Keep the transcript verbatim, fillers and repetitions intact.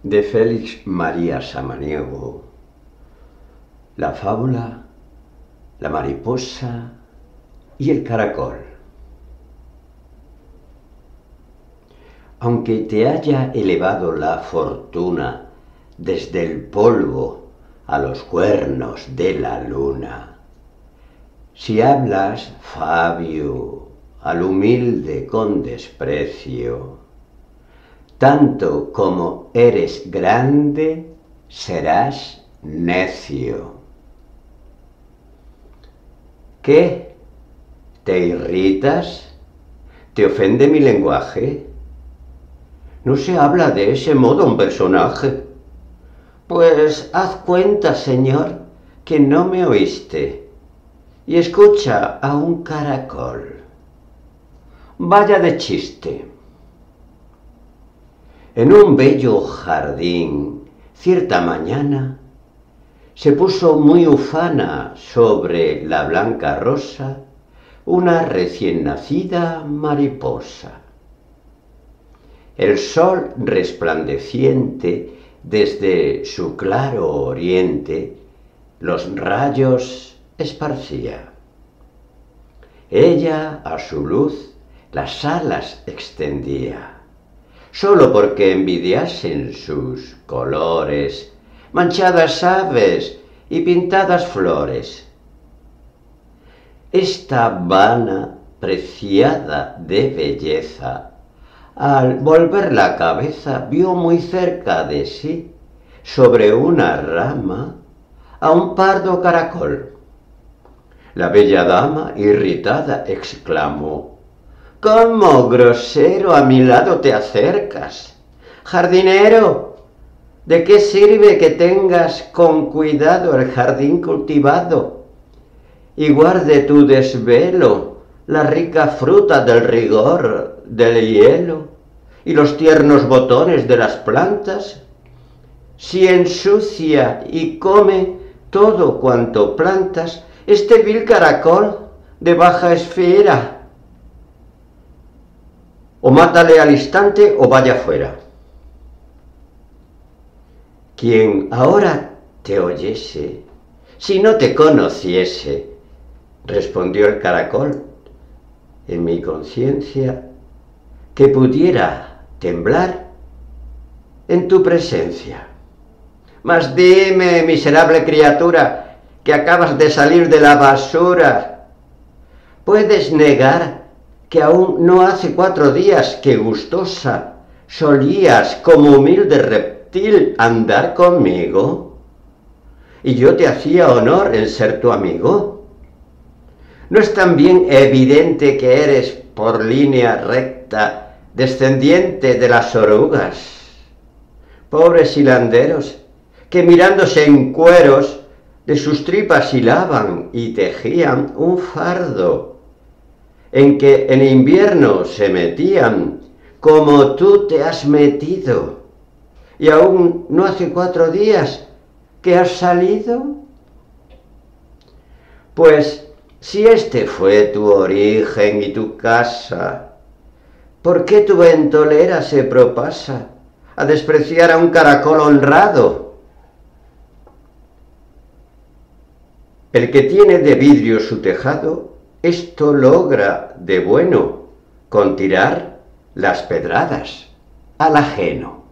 De Félix María Samaniego. La fábula, la mariposa y el caracol. Aunque te haya elevado la fortuna desde el polvo a los cuernos de la luna, si hablas, Fabio, al humilde con desprecio, tanto como eres grande, serás necio. ¿Qué? ¿Te irritas? ¿Te ofende mi lenguaje? No se habla de ese modo un personaje. Pues haz cuenta, señor, que no me oíste, y escucha a un caracol. Vaya de chiste. En un bello jardín, cierta mañana, se puso muy ufana sobre la blanca rosa una recién nacida mariposa. El sol resplandeciente desde su claro oriente los rayos esparcía. Ella a su luz las alas extendía, solo porque envidiasen sus colores, manchadas aves y pintadas flores. Esta vana, preciada de belleza, al volver la cabeza vio muy cerca de sí, sobre una rama, a un pardo caracol. La bella dama, irritada, exclamó: «¿Cómo, grosero, a mi lado te acercas? Jardinero, ¿de qué sirve que tengas con cuidado el jardín cultivado y guarde tu desvelo la rica fruta del rigor del hielo y los tiernos botones de las plantas, si ensucia y come todo cuanto plantas este vil caracol de baja esfera? O mátale al instante o vaya fuera». Quien ahora te oyese, si no te conociese, respondió el caracol, en mi conciencia, que pudiera temblar en tu presencia. Mas dime, miserable criatura, que acabas de salir de la basura, ¿puedes negar que aún no hace cuatro días que gustosa solías como humilde reptil andar conmigo? Y yo te hacía honor en ser tu amigo. ¿No es también evidente que eres por línea recta descendiente de las orugas? Pobres hilanderos, que mirándose en cueros de sus tripas hilaban y tejían un fardo, en que en invierno se metían como tú te has metido, y aún no hace cuatro días que has salido. Pues si este fue tu origen y tu casa, ¿por qué tu ventolera se propasa a despreciar a un caracol honrado? El que tiene de vidrio su tejado, esto logra de bueno, con tirar las pedradas al ajeno.